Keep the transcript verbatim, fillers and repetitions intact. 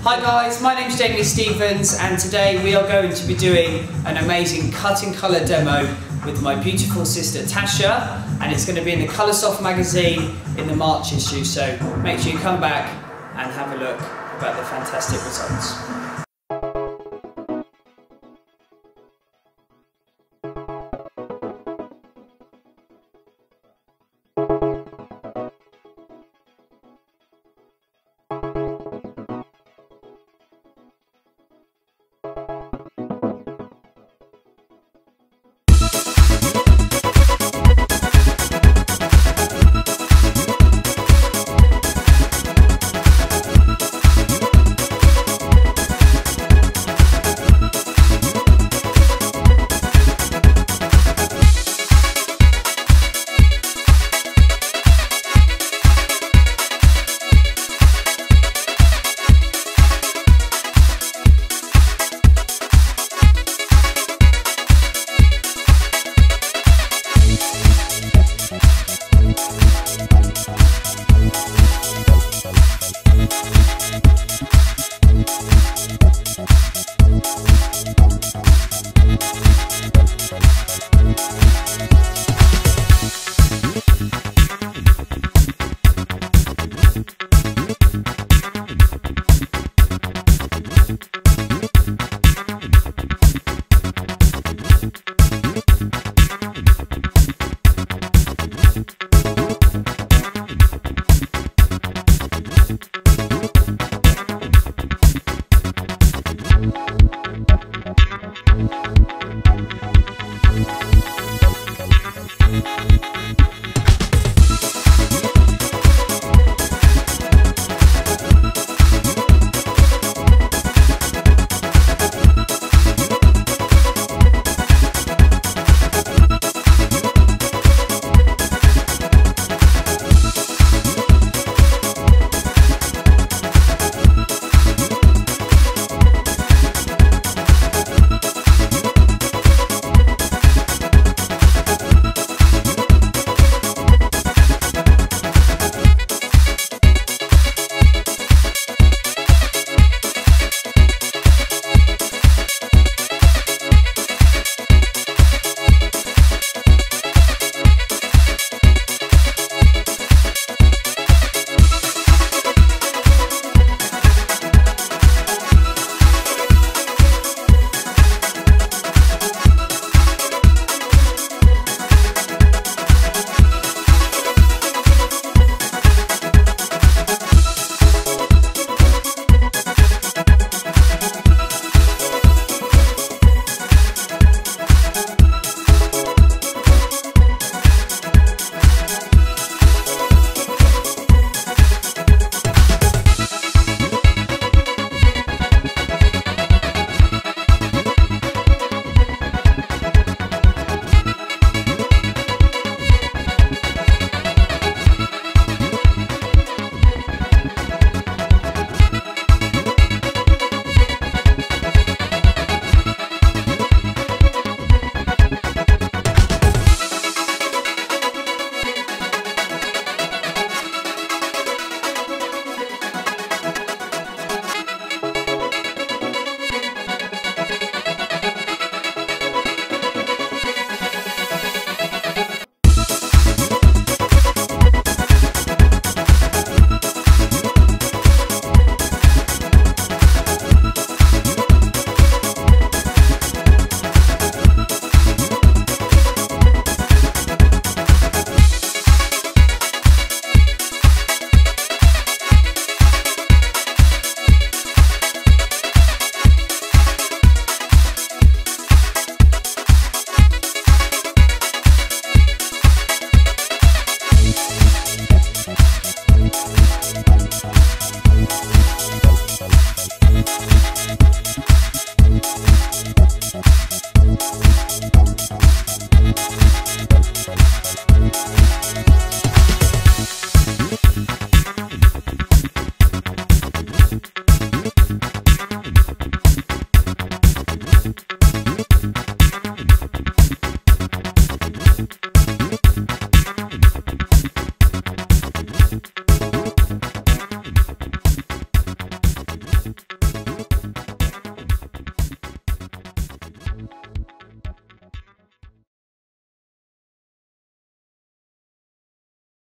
Hi guys, my name's Jamie Stevens and today we are going to be doing an amazing cut in colour demo with my beautiful sister Tasha, and it's going to be in the Coloursoft Magazine in the March issue, so make sure you come back and have a look about the fantastic results.